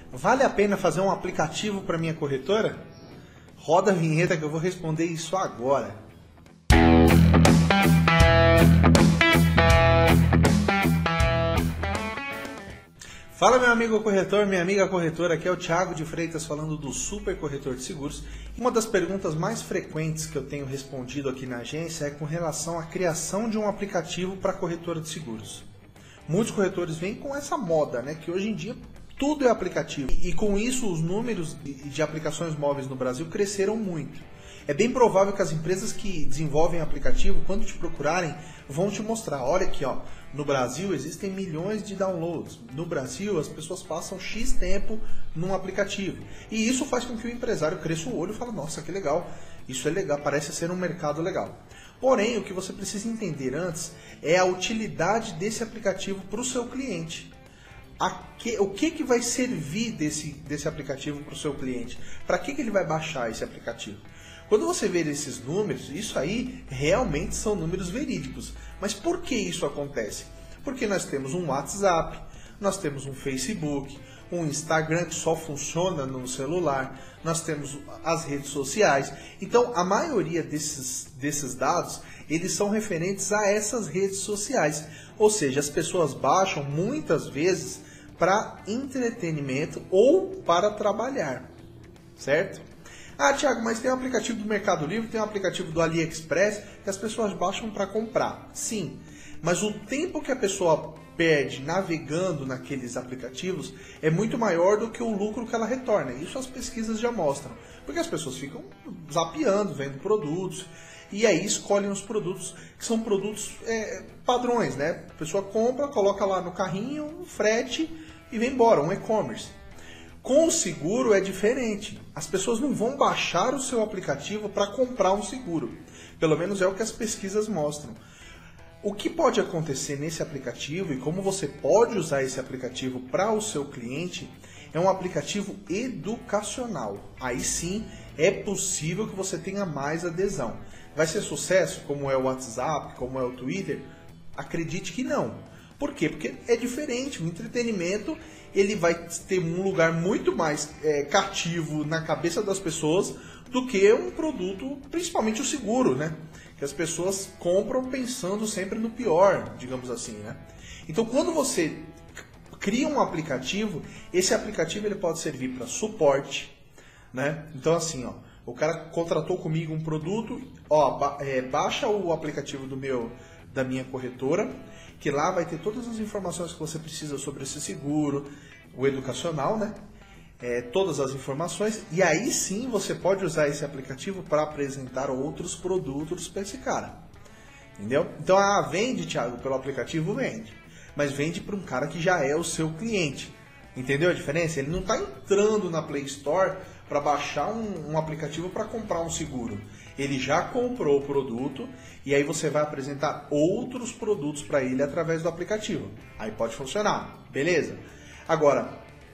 Vale a pena fazer um aplicativo para minha corretora? Roda a vinheta que eu vou responder isso agora. Fala meu amigo corretor, minha amiga corretora, aqui é o Thiago de Freitas falando do Super Corretor de Seguros. Uma das perguntas mais frequentes que eu tenho respondido aqui na agência é com relação à criação de um aplicativo para corretora de seguros. Muitos corretores vêm com essa moda, né, que hoje em dia tudo é aplicativo. E com isso os números de aplicações móveis no Brasil cresceram muito. É bem provável que as empresas que desenvolvem aplicativo, quando te procurarem, vão te mostrar. Olha aqui, ó, no Brasil existem milhões de downloads. No Brasil as pessoas passam X tempo num aplicativo. E isso faz com que o empresário cresça o olho e fale, nossa, que legal, isso é legal, parece ser um mercado legal. Porém, o que você precisa entender antes é a utilidade desse aplicativo para o seu cliente. O que vai servir desse aplicativo para o seu cliente? Para que ele vai baixar esse aplicativo? Quando você vê esses números, isso aí realmente são números verídicos. Mas por que isso acontece? Porque nós temos um WhatsApp, nós temos um Facebook, um Instagram que só funciona no celular, nós temos as redes sociais. Então, a maioria desses dados, eles são referentes a essas redes sociais. Ou seja, as pessoas baixam muitas vezes para entretenimento ou para trabalhar, certo? Ah, Thiago, mas tem um aplicativo do Mercado Livre, tem um aplicativo do AliExpress que as pessoas baixam para comprar. Sim, mas o tempo que a pessoa perde navegando naqueles aplicativos é muito maior do que o lucro que ela retorna. Isso as pesquisas já mostram. Porque as pessoas ficam zapeando, vendo produtos, e aí escolhem os produtos que são produtos padrões, né? A pessoa compra, coloca lá no carrinho, um frete e vem embora, um e-commerce. Com o seguro é diferente. As pessoas não vão baixar o seu aplicativo para comprar um seguro. Pelo menos é o que as pesquisas mostram. O que pode acontecer nesse aplicativo e como você pode usar esse aplicativo para o seu cliente é um aplicativo educacional. Aí sim é possível que você tenha mais adesão. Vai ser sucesso como é o WhatsApp, como é o Twitter? Acredite que não. Por quê? Porque é diferente. O entretenimento ele vai ter um lugar muito mais cativo na cabeça das pessoas do que um produto, principalmente o seguro, né? Que as pessoas compram pensando sempre no pior, digamos assim, né? Então, quando você cria um aplicativo, esse aplicativo ele pode servir para suporte, né? Então, assim, ó, o cara contratou comigo um produto, ó, baixa o aplicativo da minha corretora, que lá vai ter todas as informações que você precisa sobre esse seguro, o educacional, né? Todas as informações, e aí sim você pode usar esse aplicativo para apresentar outros produtos para esse cara. Entendeu? Então, vende, Thiago, pelo aplicativo? Vende. Mas vende para um cara que já é o seu cliente. Entendeu a diferença? Ele não está entrando na Play Store para baixar um aplicativo para comprar um seguro. Ele já comprou o produto e aí você vai apresentar outros produtos para ele através do aplicativo. Aí pode funcionar, beleza? Agora,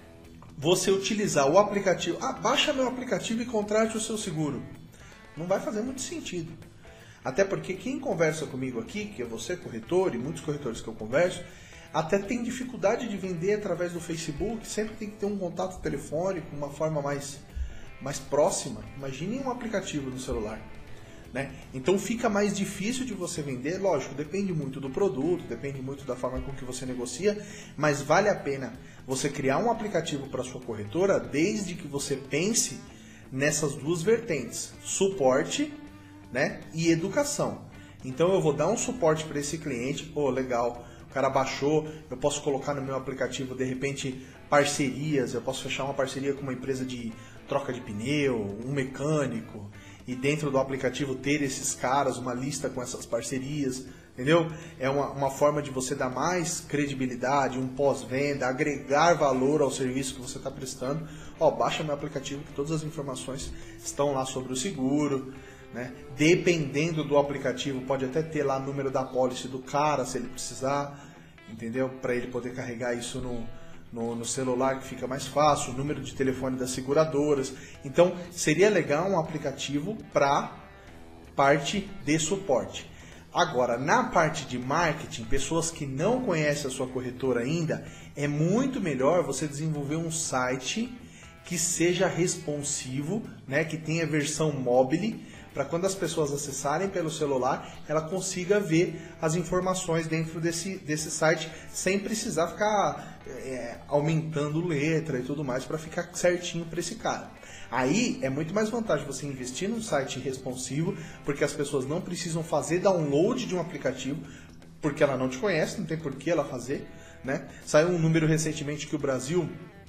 você utilizar o aplicativo, baixa meu aplicativo e contrate o seu seguro. Não vai fazer muito sentido. Até porque quem conversa comigo aqui, que é você corretor e muitos corretores que eu converso, até tem dificuldade de vender através do Facebook, sempre tem que ter um contato telefônico, uma forma mais próxima. Imagine um aplicativo no celular, né? Então fica mais difícil de você vender, lógico, depende muito do produto, depende muito da forma com que você negocia, mas vale a pena você criar um aplicativo para sua corretora desde que você pense nessas duas vertentes, suporte, né, e educação. Então eu vou dar um suporte para esse cliente, legal, o cara baixou, eu posso colocar no meu aplicativo, de repente, parcerias, eu posso fechar uma parceria com uma empresa de troca de pneu, um mecânico, e dentro do aplicativo ter esses caras, uma lista com essas parcerias, entendeu? É uma forma de você dar mais credibilidade, um pós-venda, agregar valor ao serviço que você está prestando. Baixa meu aplicativo que todas as informações estão lá sobre o seguro, né? Dependendo do aplicativo, pode até ter lá o número da pólice do cara, se ele precisar, entendeu? Para ele poder carregar isso no celular, que fica mais fácil, o número de telefone das seguradoras. Então, seria legal um aplicativo para parte de suporte. Agora, na parte de marketing, pessoas que não conhecem a sua corretora ainda, é muito melhor você desenvolver um site que seja responsivo, né, que tenha versão mobile, para quando as pessoas acessarem pelo celular, ela consiga ver as informações dentro desse site, sem precisar ficar aumentando letra e tudo mais para ficar certinho para esse cara. Aí é muito mais vantagem você investir num site responsivo, porque as pessoas não precisam fazer download de um aplicativo, porque ela não te conhece, não tem por que ela fazer, né? Saiu um número recentemente que o Brasil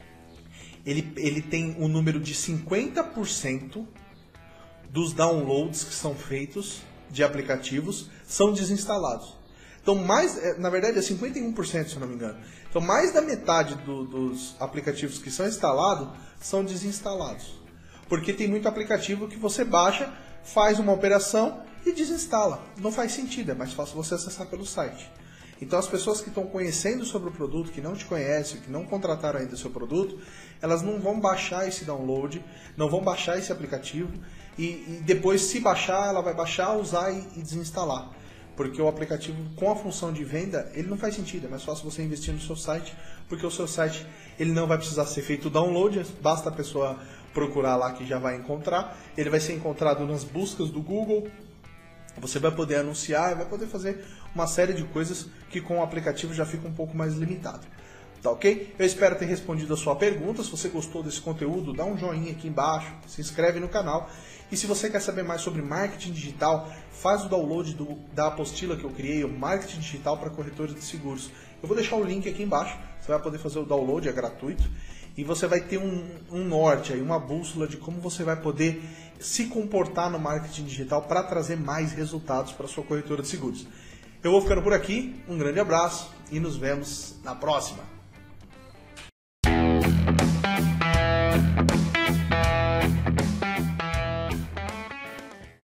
ele tem um número de 50% dos downloads que são feitos de aplicativos são desinstalados. Então, na verdade é 51%, se eu não me engano. Então, mais da metade dos aplicativos que são instalados são desinstalados. Porque tem muito aplicativo que você baixa, faz uma operação e desinstala. Não faz sentido, é mais fácil você acessar pelo site. Então, as pessoas que estão conhecendo sobre o produto, que não te conhecem, que não contrataram ainda o seu produto, elas não vão baixar esse download, não vão baixar esse aplicativo e depois, se baixar, ela vai baixar, usar e desinstalar. Porque o aplicativo com a função de venda, ele não faz sentido, é mais fácil você investir no seu site, porque o seu site ele não vai precisar ser feito download, basta a pessoa procurar lá que já vai encontrar, ele vai ser encontrado nas buscas do Google, você vai poder anunciar, vai poder fazer uma série de coisas que com o aplicativo já fica um pouco mais limitado. Tá ok? Eu espero ter respondido a sua pergunta. Se você gostou desse conteúdo, dá um joinha aqui embaixo, se inscreve no canal. E se você quer saber mais sobre marketing digital, faz o download da apostila que eu criei, o Marketing Digital para Corretores de Seguros. Eu vou deixar o link aqui embaixo, você vai poder fazer o download, é gratuito. E você vai ter um norte, aí, uma bússola de como você vai poder se comportar no marketing digital para trazer mais resultados para a sua corretora de seguros. Eu vou ficando por aqui, um grande abraço e nos vemos na próxima.